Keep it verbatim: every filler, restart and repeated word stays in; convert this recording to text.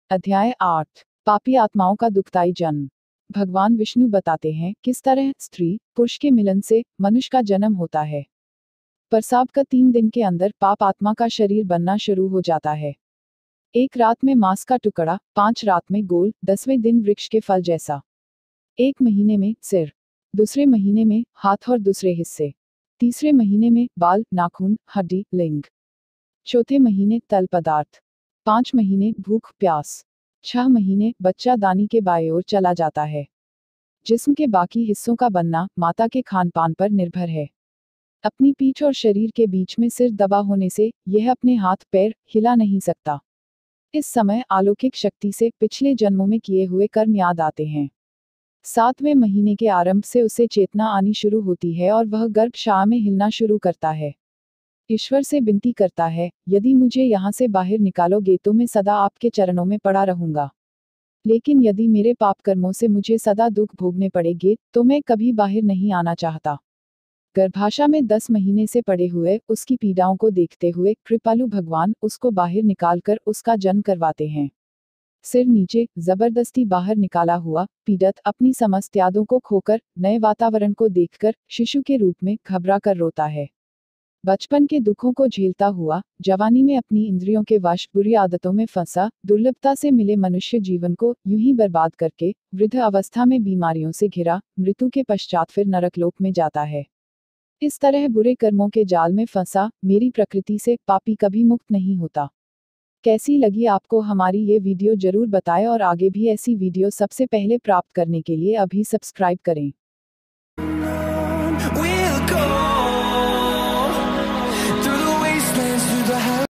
अध्याय आठ। पापी आत्माओं का दुखदाई जन्म। भगवान विष्णु बताते हैं किस तरह स्त्री पुरुष के मिलन से मनुष्य का जन्म होता है। प्रसव का तीन दिन के अंदर पाप आत्मा का शरीर बनना शुरू हो जाता है। एक रात में मांस का टुकड़ा, पांच रात में गोल, दसवें दिन वृक्ष के फल जैसा। एक महीने में सिर, दूसरे महीने में हाथ और दूसरे हिस्से, तीसरे महीने में बाल, नाखून, हड्डी, लिंग, चौथे महीने तल पदार्थ, पांच महीने भूख प्यास, छह महीने बच्चा दानी के बाएं ओर चला जाता है। जिस्म के बाकी हिस्सों का बनना माता के खान पान पर निर्भर है। अपनी पीठ और शरीर के बीच में सिर दबा होने से यह अपने हाथ पैर हिला नहीं सकता। इस समय अलौकिक शक्ति से पिछले जन्मों में किए हुए कर्म याद आते हैं। सातवें महीने के आरंभ से उसे चेतना आनी शुरू होती है और वह गर्भशाला में हिलना शुरू करता है। ईश्वर से विनती करता है, यदि मुझे यहाँ से बाहर निकालोगे तो मैं सदा आपके चरणों में पड़ा रहूंगा। लेकिन यदि मेरे पाप कर्मों से मुझे सदा दुख भोगने पड़ेंगे तो मैं कभी बाहर नहीं आना चाहता। गर्भाशय में दस महीने से पड़े हुए उसकी पीड़ाओं को देखते हुए कृपालु भगवान उसको बाहर निकालकर उसका जन्म करवाते हैं। सिर नीचे, जबरदस्ती बाहर निकाला हुआ पीड़ित अपनी समस्त यादों को खोकर नए वातावरण को देखकर शिशु के रूप में घबरा कर रोता है। बचपन के दुखों को झेलता हुआ जवानी में अपनी इंद्रियों के वश बुरी आदतों में फंसा दुर्लभता से मिले मनुष्य जीवन को यूं ही बर्बाद करके वृद्ध अवस्था में बीमारियों से घिरा मृत्यु के पश्चात फिर नरकलोक में जाता है। इस तरह बुरे कर्मों के जाल में फंसा मेरी प्रकृति से पापी कभी मुक्त नहीं होता। कैसी लगी आपको हमारी ये वीडियो जरूर बताएं और आगे भी ऐसी वीडियो सबसे पहले प्राप्त करने के लिए अभी सब्सक्राइब करें।